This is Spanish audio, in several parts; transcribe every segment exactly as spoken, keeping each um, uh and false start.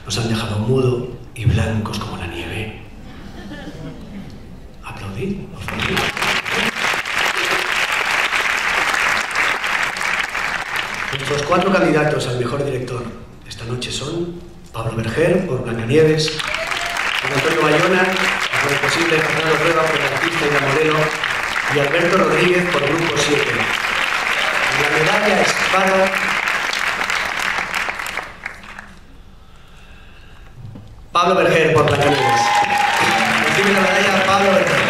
nos han dejado mudo y blancos como la nieve. Aplaudid, por favor. Nuestros cuatro candidatos al mejor director esta noche son Pablo Berger por Blancanieves, Juan Antonio Bayona por El posible, Fernando Prueba por El artista y la modelo, y Alberto Rodríguez por Grupo siete. La medalla Espada Pablo Berger por Blancanieves. Recibe la medalla Pablo Berger.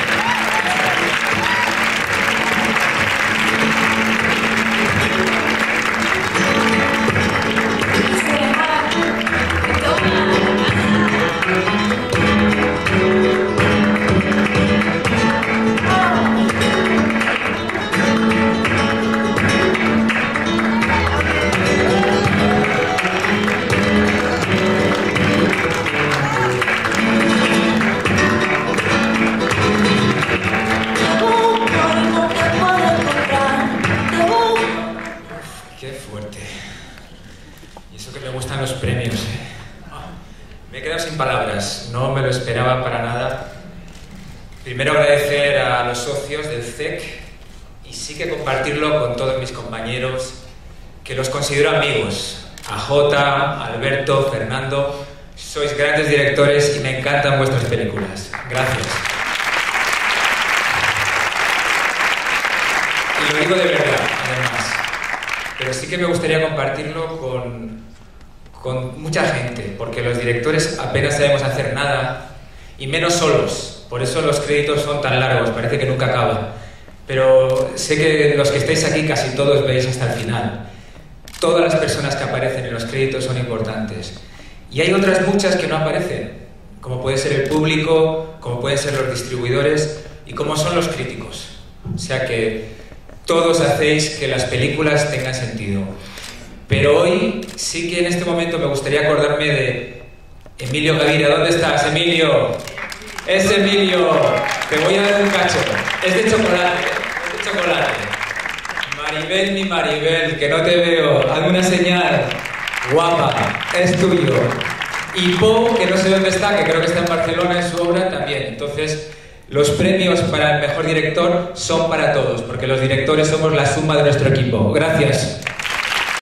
Qué fuerte. Y eso que me gustan los premios, ¿eh? Me he quedado sin palabras, no me lo esperaba para nada. Primero agradecer a los socios del C E C y sí que compartirlo con todos mis compañeros, que los considero amigos. A Jota, Alberto, Fernando, sois grandes directores y me encantan vuestras películas. Gracias. Y lo digo de verdad, además. Pero sí que me gustaría compartirlo con, con mucha gente, porque los directores apenas sabemos hacer nada, y menos solos. Por eso los créditos son tan largos, parece que nunca acaban. Pero sé que los que estáis aquí casi todos veis hasta el final. Todas las personas que aparecen en los créditos son importantes. Y hay otras muchas que no aparecen, como puede ser el público, como pueden ser los distribuidores y como son los críticos. O sea que todos hacéis que las películas tengan sentido. Pero hoy sí que en este momento me gustaría acordarme de Emilio Gavira. ¿Dónde estás, Emilio? Es Emilio. Te voy a dar un cacho. Es de chocolate, es de chocolate. Maribel, mi Maribel, que no te veo. Hazme una señal. Guapa, es tuyo. Y Po, que no sé dónde está, que creo que está en Barcelona en su obra también. Entonces, los premios para el mejor director son para todos, porque los directores somos la suma de nuestro equipo. Gracias.